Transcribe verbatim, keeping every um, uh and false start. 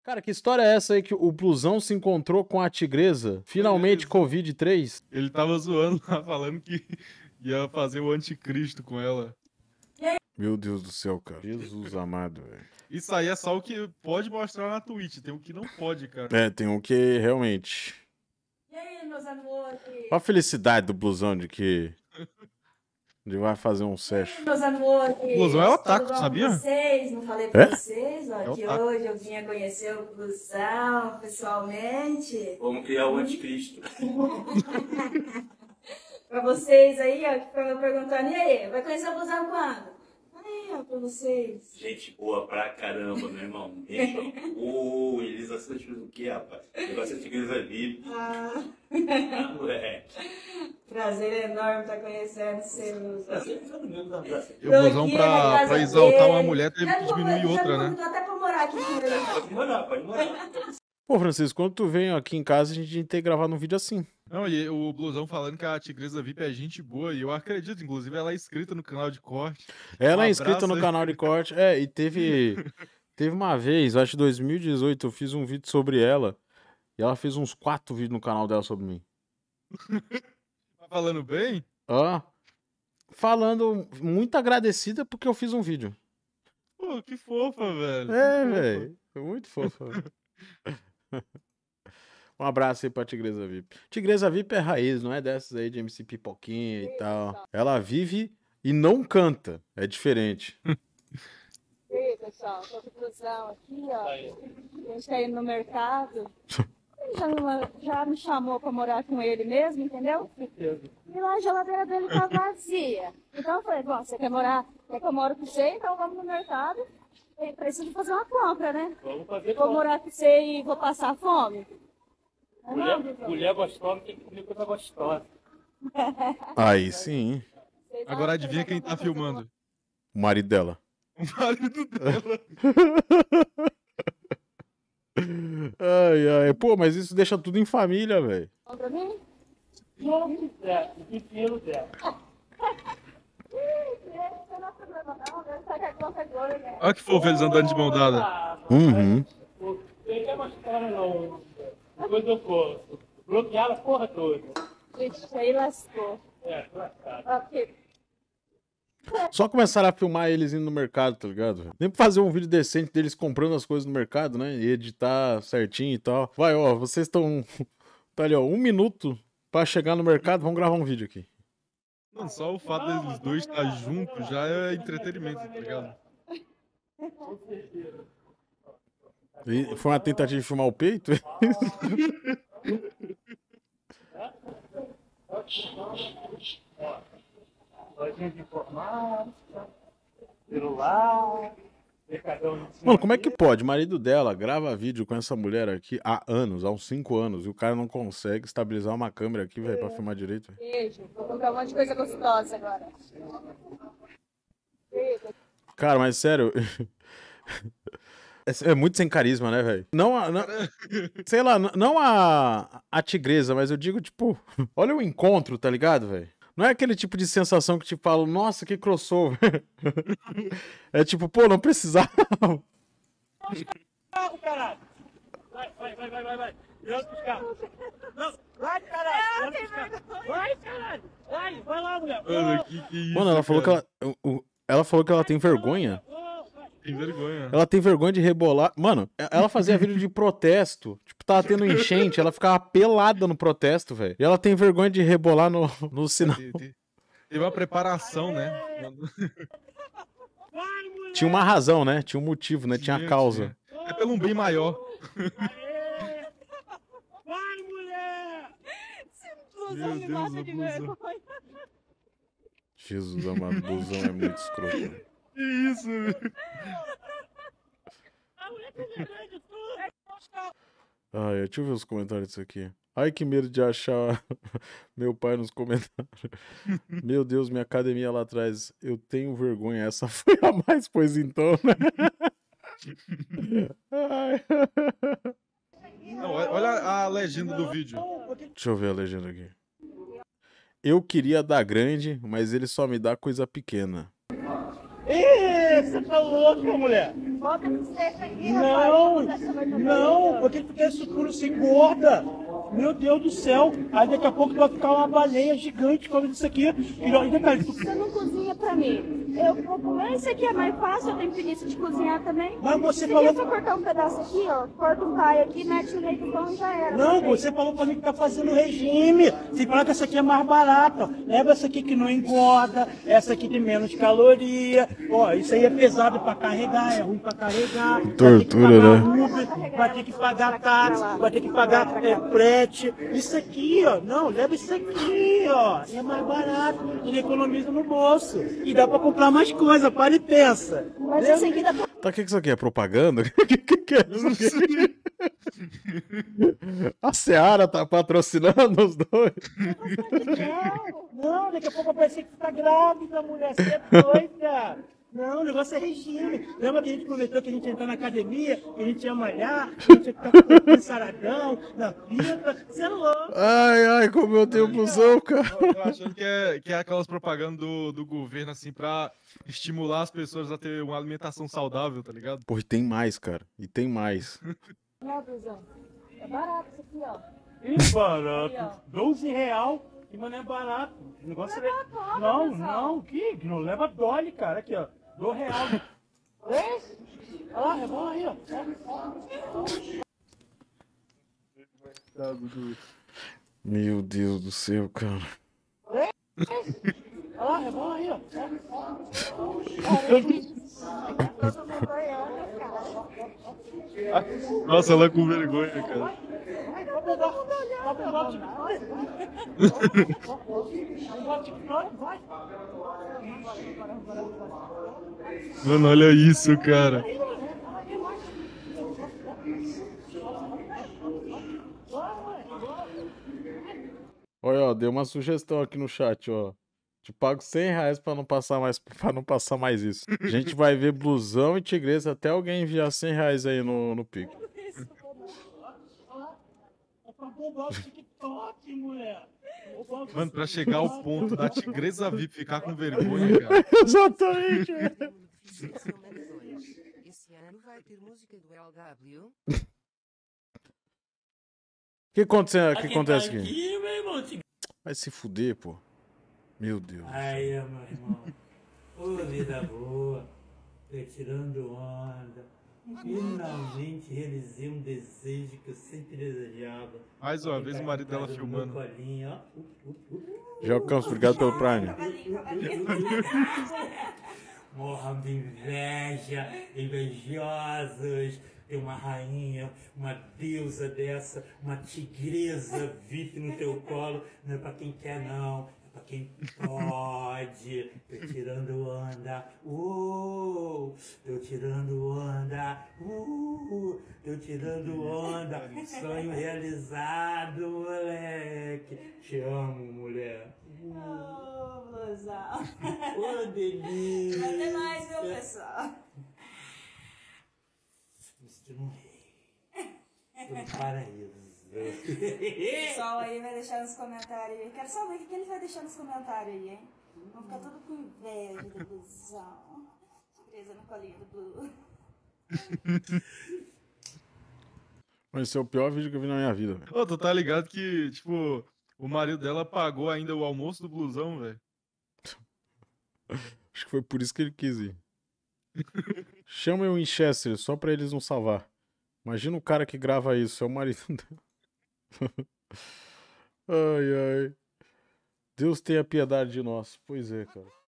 Cara, que história é essa aí que o blusão se encontrou com a tigresa? Finalmente, Covid três? Ele tava zoando lá, falando que ia fazer o anticristo com ela. Meu Deus do céu, cara. Jesus amado, velho. Isso aí é só o que pode mostrar na Twitch, tem o que não pode, cara. É, tem um que realmente... E aí, meus amores? Olha a felicidade do blusão de que... Ele vai fazer um session. Meus amores, O blusão é otaku, tudo bom sabia? com vocês? Não falei pra É? vocês, ó, É que otaku. hoje eu vinha conhecer o blusão pessoalmente. Vamos criar o anticristo. Pra vocês aí, ó, que ficam me perguntando, e aí, vai conhecer o blusão quando? Aí, ó, pra vocês. Gente boa pra caramba, meu irmão. Ô, oh, eles assistem o que, rapaz? O negócio é tigresa V I P. Ah, Ah, moleque. prazer enorme estar conhecendo vocês. Tá sempre todo mundo dá abraço. E o blusão, Tô aqui na pra, casa pra exaltar dele. uma mulher, teve Já que me diminuir convidou- outra, já me né? convidou até pra morar aqui com ele. Pode morar, pode morar. Pô, Francisco, quando tu vem aqui em casa, a gente tem que gravar num vídeo assim. Não, e o blusão falando que a tigresa V I P é gente boa, e eu acredito, inclusive ela é inscrita no canal de corte. Ela Um é inscrita abraço no aí. canal de corte. É, e teve... Teve uma vez, acho que em dois mil e dezoito, eu fiz um vídeo sobre ela. E ela fez uns quatro vídeos no canal dela sobre mim. Tá falando bem? Ó, falando muito agradecida porque eu fiz um vídeo. Pô, que fofa, velho. que É, fofa. velho. Foi muito fofa. Um abraço aí pra Tigresa V I P. Tigresa V I P é raiz, não é dessas aí de M C Pipoquinha e tal. Ela vive e não canta. É diferente. E aí, pessoal, tô com o blusão aqui, ó. A gente tá indo no mercado. Ele já, me- já me chamou pra morar com ele mesmo, entendeu? E lá a geladeira dele tá vazia. Então eu falei, bom, você quer morar, quer que eu moro com você, então vamos no mercado. E preciso fazer uma compra, né? Vamos fazer Vou morar com você e vou passar fome? Não, não, Mulher, blusão. mulher gostosa tem que comer coisa gostosa. Aí sim. Vocês Agora acham adivinha que quem eu tá vou fazer filmando? O marido dela. O marido dela. Ai, ai. Pô, mas isso deixa tudo em família, velho. uma compra pra mim? Não quiser, o pepino dela. Não tem problema não, deve estar com a conta agora, né? Olha que fofo eles andando de mão dada. Uhum. Tem que é uma história não. Depois eu vou bloquear a porra toda. Gente, isso aí lascou. É, tô lascado. Ó, porque Só começaram a filmar eles indo no mercado, tá ligado? Nem pra fazer um vídeo decente deles comprando as coisas no mercado, né? E editar certinho e tal. Vai, ó, vocês estão... Tá ali, ó, um minuto pra chegar no mercado, vamos gravar um vídeo aqui. Mano, só o fato deles dois estar juntos já é entretenimento, tá ligado? E foi uma tentativa de filmar o peito? Lojinha de informática, celular, mercadão de Mano, como é que pode? O marido dela grava vídeo com essa mulher aqui há anos, há uns cinco anos, e o cara não consegue estabilizar uma câmera aqui, velho, pra filmar direito, velho. beijo. Vou comprar um monte de coisa gostosa agora. Beijo. Cara, mas sério... É é muito sem carisma, né, velho? Não, a- não, sei lá, n- não a, a tigresa, mas eu digo, tipo, olha o encontro, tá ligado, velho? Não é aquele tipo de sensação que te falo, nossa, que crossover. É tipo, pô, não precisava. carro, caralho! Vai, vai, vai, vai, vai, vai! E outros carros! Não, vai, caralho! Outros carros. Vai, caralho! Vai, vai lá, mulher! Mano, que que isso, Mano, ela falou que cara? ela, o- o- ela falou que ela tem vergonha. Tem vergonha. Ela tem vergonha de rebolar. Mano, e- ela fazia vídeo de protesto. Tipo, tava tendo enchente, ela ficava pelada no protesto, velho. E ela tem vergonha de rebolar no, no sinal. Te- te- Teve uma preparação, né? Vai, mulher! Tinha uma razão, né? Tinha um motivo, né? Tinha a causa. tinha. É pelo um bem maior. Aê! Vai, mulher! Blusão Meu me Deus, mata o de blusão. vergonha. Jesus amado, o busão é muito escroto. velho. Que isso? A mulher tem vergonha de tudo! Ai, deixa eu ver os comentários disso aqui. Ai, que medo de achar meu pai nos comentários. Meu Deus, minha academia lá atrás. Eu tenho vergonha. Essa foi a mais, pois então, né? Ai. Não, olha a legenda do vídeo. Deixa eu ver a legenda aqui. Eu queria dar grande, mas ele só me dá coisa pequena. Ih, você tá louco, mulher! Volta no seco aqui, Não, rapaz. não, por que tu quer isso tudo? Você engorda. Meu Deus do céu. Aí daqui a pouco tu vai ficar uma baleia gigante comendo isso aqui. E aí, cara, tu... Você não cozinha pra mim. Eu vou comer isso aqui, é mais fácil, eu tenho preguiça de cozinhar também. Mas você Se falou- quer só cortar um pedaço aqui, ó, corta um paio aqui, mete no meio do pão e já era. Não, Perfeito. você falou pra mim que tá fazendo regime. Você fala que essa aqui é mais barata. Ó. Leva essa aqui que não engorda, essa aqui tem menos caloria. Ó, isso aí é pesado pra carregar, é ruim pra carregar. Tortura, né? Vai ter que pagar táxi, vai ter que pagar é, frete. Isso aqui, ó, não, leva isso aqui, ó. É mais barato, ele economiza no bolso. E dá pra comprar mais coisa, para e pensa. Mas esse aqui dá pra... Tá, o que que isso aqui é? Propaganda? O que, que, que é isso aqui? A Seara tá patrocinando os dois. Não, daqui a pouco vai parecer que você tá grávida, mulher, você é doida. Não, o negócio é regime. Lembra que a gente comentou que a gente ia entrar na academia, que a gente ia malhar, que a gente ia ficar com saradão, na pita, você é louco. Ai, ai, como eu tenho blusão, cara. Eu tô achando que é, que é aquelas propagandas do, do governo, assim, pra estimular as pessoas a ter uma alimentação saudável, tá ligado? Pô, e tem mais, cara. E tem mais. Não, Brusão. É barato isso aqui, ó. Que barato. doze real. E, mano, é barato. O negócio é... Leva Não, pessoal. não, que? Não leva dole, cara. Aqui, ó. dois real. Três? Olha lá, é bom aí, ó. Meu Deus do céu, cara. Olha lá, é bom aí, ó. Todo mundo olhando, cara. Nossa, ela com vergonha, cara. Mano, olha isso, cara. Olha, ó, deu uma sugestão aqui no chat, ó. Te pago cem reais pra não passar mais, pra não passar mais isso. A gente vai ver blusão e tigresa até alguém enviar cem reais aí no, no Pix. Mano, pra chegar ao ponto da tigresa V I P ficar com vergonha, cara. Exatamente. Esse ano vai ter música do L W. O que acontece, que acontece aqui? Aqui, meu irmão. Vai se fuder, pô. Meu Deus. Aí, meu irmão. Ô, vida boa. Tô tirando onda. Finalmente realizei um desejo que eu sempre desejava. Mais uma vez o marido dela filmando. Colinho, ó. João Campos, obrigado pelo Prime. Morram de inveja, invejosos. Tem uma rainha, uma deusa dessa, uma tigresa V I P no teu colo. Não é pra quem quer, não. É pra quem pode. Tô tirando onda. Uh, tô tirando onda. Uh, tô tirando onda. Sonho realizado, moleque. Te amo, mulher. Ô, Blusão. Ô, delícia. Até mais, meu pessoal. Estou num rei. Estou no paraíso. O pessoal aí vai deixar nos comentários aí. Quero só ver o que ele vai deixar nos comentários aí, hein? Vão ficar tudo com inveja do Blusão. Tigresa no colinho do Blue. Mas esse é o pior vídeo que eu vi na minha vida, velho. Ô, tu tá ligado que, tipo, o marido dela pagou ainda o almoço do blusão, velho? Acho que foi por isso que ele quis ir. Chama o Winchester só pra eles não salvar. Imagina o cara que grava isso, é o marido dele. Ai, ai. Deus tenha piedade de nós. Pois é, cara.